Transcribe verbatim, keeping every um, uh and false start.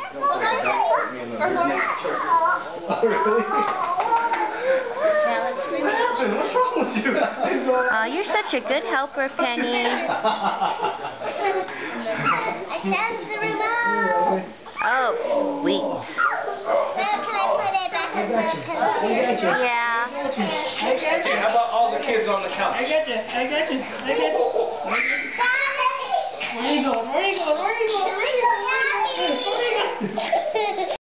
Oh, really? Yeah, let's bring it. What's wrong with you? Oh, you're such a good helper, Penny. I found the remote. Oh, sweet. Now can I put it back on the pillow? Yeah. Hey, how about all the kids on the couch? I got you, I got you, I got you. Where you going, where you going, where you going, where you going? Where you going?